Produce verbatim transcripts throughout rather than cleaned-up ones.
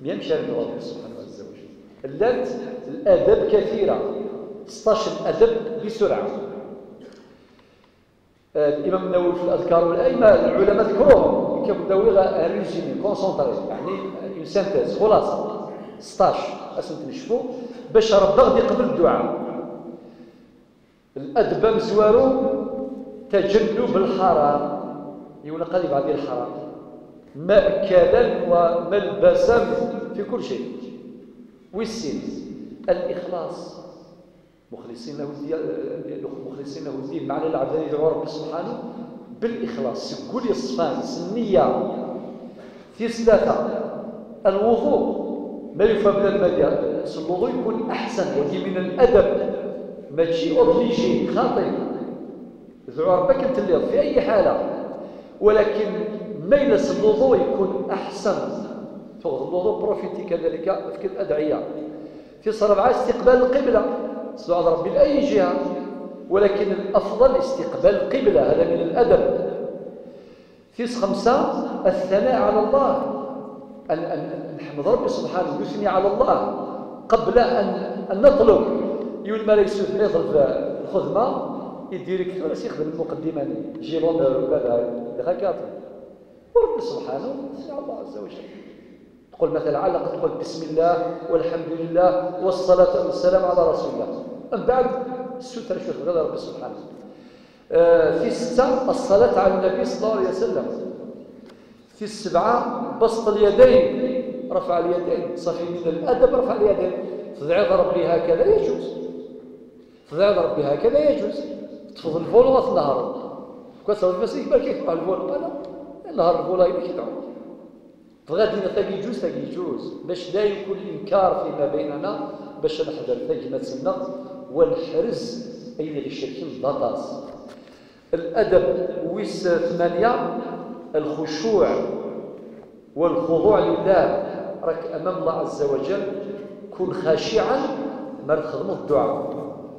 ما يمشي لله سبحانه عز وجل. اللات الادب كثيره، ستة عشر الادب بسرعه. الامام النووي في الاذكار والائمه العلماء ذكروهم كيبداو غير ريزومي كونسونطري، يعني اون سانتيز خلاصه ستة عشر اش نشوفوا باش ربي غادي يقبل الدعاء. الادب مزوارو تجنب الحرام، يقول قريب على الحرام مأكلا وملبسا في كل شيء. والسين الإخلاص، مخلصين له الدين، مخلصين له الدين معنى العبد يدعو ربي سبحانه بالإخلاص. كل الصفات النية في ثلاثة. الوضوء ما يفهم من الماء، الوضوء يكون أحسن، ودي من الأدب ما تجي أوبليجي خاطئ ادعو ربك انت اللي في أي حالة، ولكن ميلس الوضوء يكون أحسن. تأخذ الوضوء بروفيتي كذلك في الأدعية. في صلاة العصر استقبال القبلة، سؤال ربي لأي جهة، ولكن الأفضل استقبال القبلة، هذا من الأدب. في خمسة الثناء على الله، أن, أن نحمد ربي سبحانه ونثني على الله قبل أن, أن نطلب. يقول ما ليس في الخدمة يديرك ولا يخدم المقدمة جيرون وكذا هكذا، ورب سبحانه يثني على الله عز وجل. تقول مثلا علق تقول بسم الله والحمد لله والصلاة والسلام على رسول الله، من بعد الستر شوف غير رب سبحانه. آه في ستة الصلاة على النبي صلى الله عليه وسلم. في السبعة بسط اليدين، رفع اليدين، صفي من الأدب رفع اليدين. تضعيض ربي هكذا يجوز، تضعيض ربي هكذا يجوز. تفضل الفولو في النهار كثر المسيح بالك يتبع الفولو، لا النهار الفولو هيك يدعو فغادي تلاقي يجوز تلاقي يجوز، باش لا يكون الانكار فيما بيننا، باش نحضر ثقمة النقد ونحرز اين للشرك البطاس. الادب ويس ثمانية الخشوع والخضوع لله، راك امام الله عز وجل كن خاشعا ما تخدموا الدعاء.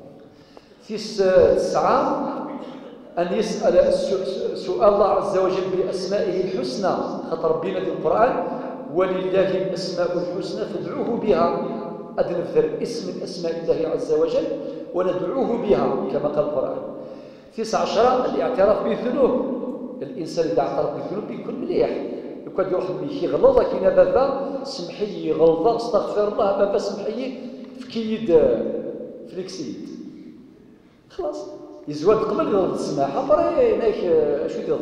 في تسعة أن يسأل سؤال الله عز وجل بأسمائه الحسنى، خاطر ربنا في القرآن ولله الأسماء الحسنى فادعوه بها. أدي نذكر اسم من أسماء الله عز وجل وندعوه بها كما قال القرآن. تسعة عشر الاعتراف بالذنوب، الإنسان إذا اعترف بالذنوب يكون مليح. لو كان يروح مليح يغلط كاين بابا سمحي غلطة استغفر الله بابا سمحي في كيد فليكسيد خلاص يزواد قبل يغلط السماحة برا هناك شو يغلط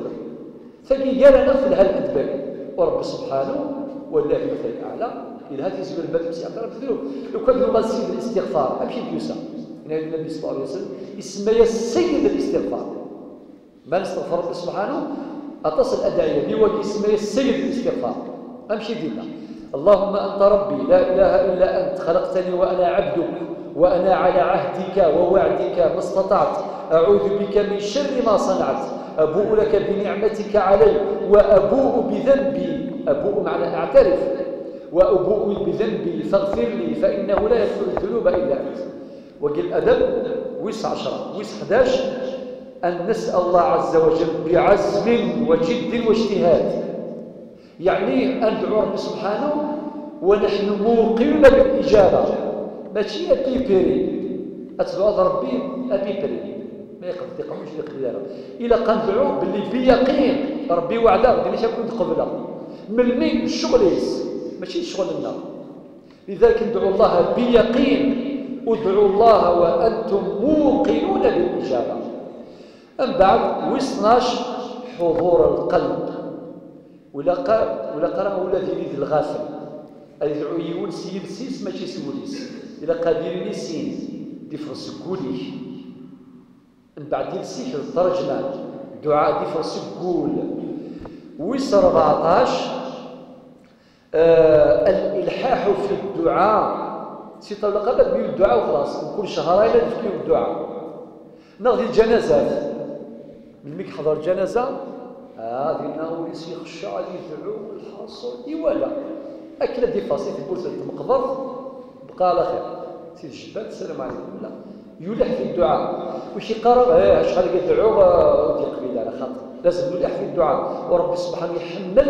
ثقي قال أنا في هالأدبار ورب سبحانه والله المثل الأعلى إلى هذه يزواد الباب بس يعترف بالذنوب. لو كان يقول سيد الاستغفار أمشي بيوسع من النبي صلى الله عليه وسلم اسمي سيد الاستغفار، ما نستغفر رب سبحانه أتصل أدعية بوجه اسمي سيد الاستغفار. أمشي دينا اللهم أنت ربي لا إله إلا أنت خلقتني وأنا عبدك وأنا على عهدك ووعدك ما استطعت أعوذ بك من شر ما صنعت أبوء لك بنعمتك علي وأبوء بذنبي، أبوء معنى أعترف، وأبوء بذنبي فاغفر لي فإنه لا يغفر الذنوب إلا أنت. وقل أدب ويس عشرة ويس حداش أن نسأل الله عز وجل بعزم وجد واجتهاد، يعني أن ندعو رب سبحانه ونحن موقنون بالإجابة، ماشي أبيبري أتدعو ربي أبيبري ما يقدر يقومش يقدر إلا قال ندعو باللي بيقين ربي وعده غادي ماشي يكون قبله من المين الشغليس ماشي الشغل لنا. لذلك ندعو الله بيقين، ادعوا الله وأنتم موقنون بالإجابة. من بعد ويصناش حضور القلب ولا قرأ ولا قرأ ولا ذي الغافل يدعو يقول سيد سيس ماشي سوليس إلا قادر يسين ديفرس كولي. من بعد يلسيك الترجمة دعاء ديفرس كول. ويس أربعطاش آه الإلحاح في الدعاء سيطر لقبل بيو الدعاء وخلاص كل شهرين نفكيو الدعاء. ناخذ الجنازات ملي كيحضر الجنازة هذه الناس يخشى يدعو الحاصل يولا أكلة دي فاسي في بورصة المقبر بقى على خير سيد الجبال السلام عليكم لا يلح في الدعاء وش يقرر ايه شحال يدعو ودي قبيله على خاطر لازم يلح في الدعاء ورب سبحانه يحمل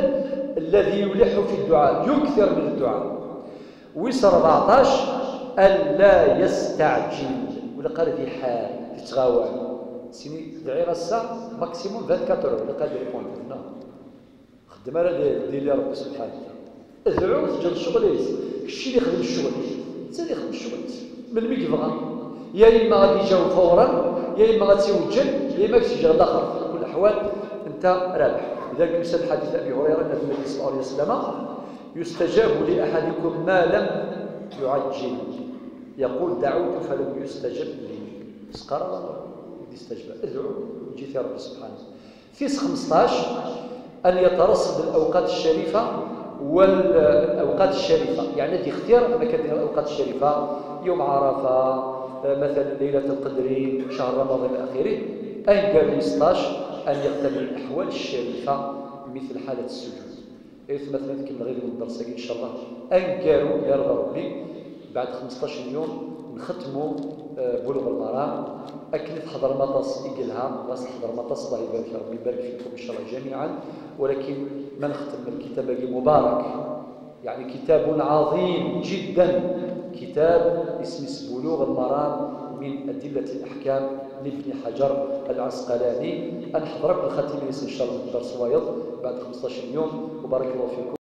الذي يلح في الدعاء، يكثر من الدعاء. ويسر أربعطاش ألا يستعجل، ولا قال في حال تتغاوى سيني دعي غسا ماكسيموم أربعة وعشرين ولا قال ريبوند هنا خدم على دير ربي سبحانه ادعو تجد الشغل الشيء اللي يخدم الشغل انت اللي يخدم الشغل من ملي يبغى، يا اما غادي يجاوب فورا يا اما غتسوجل يا اما غتجي غدا اخر. في كل الاحوال انت رابح. لذلك يسال حديث ابي هريره ان النبي صلى الله عليه وسلم يستجاب لاحدكم ما لم يعجل، يقول دعوت فلم يستجب لي، سقر يستجاب ادعو جيت يا رب سبحانه. فيس خمسطاش ان يترصد الاوقات الشريفه والاوقات الشريفه، يعني الذي يختار اماكن الاوقات الشريفه، يوم عرفه مثلا ليله القدر شهر رمضان الى اخره. ان قال ستاش ان يقتني الاحوال الشريفه مثل حاله السجود. إذ مثلا كما غير الدرس ان شاء الله ان قالوا يا ربي بعد خمسطاش يوم نختموا بلوغ المرام. أكلت حضرمطاس يقلها راس حضرمطاس الله يبارك ربي يبارك فيكم إن شاء الله جميعا. ولكن ما نختم الكتاب مبارك، يعني كتاب عظيم جدا، كتاب اسمه بلوغ المرام من أدلة الأحكام لابن حجر العسقلاني. أنحضرك الختم إن شاء الله الدرس وايض بعد خمسطاش يوم. وبارك الله فيكم.